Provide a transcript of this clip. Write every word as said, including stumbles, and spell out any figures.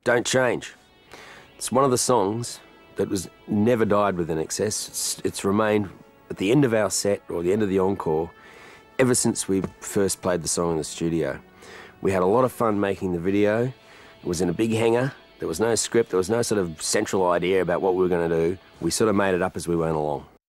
Don't Change. It's one of the songs that was never died with I N X S. It's, it's remained at the end of our set, or the end of the encore, ever since we first played the song in the studio. We had a lot of fun making the video. It was in a big hangar. There was no script, there was no sort of central idea about what we were going to do. We sort of made it up as we went along.